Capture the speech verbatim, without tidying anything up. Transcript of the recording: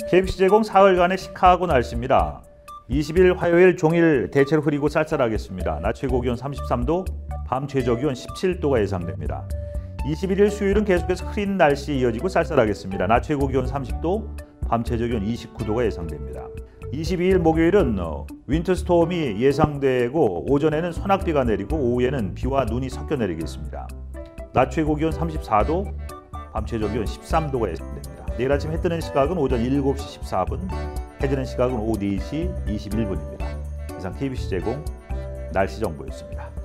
케이비씨 제공 사흘간의 시카고 날씨입니다. 이십 일 화요일 종일 대체로 흐리고 쌀쌀하겠습니다. 낮 최고기온 삼십삼 도, 밤 최저기온 십칠 도가 예상됩니다. 이십일 일 수요일은 계속해서 흐린 날씨 이어지고 쌀쌀하겠습니다. 낮 최고기온 삼십 도, 밤 최저기온 이십구 도가 예상됩니다. 이십이 일 목요일은 윈터스톰이 예상되고 오전에는 소낙비가 내리고 오후에는 비와 눈이 섞여 내리겠습니다. 낮 최고기온 삼십사 도, 밤 최저기온 십삼 도가 예상됩니다. 내일 아침 해 뜨는 시각은 오전 일곱 시 십사 분, 해 지는 시각은 오후 네 시 이십일 분입니다. 이상 케이비씨 제공 날씨 정보였습니다.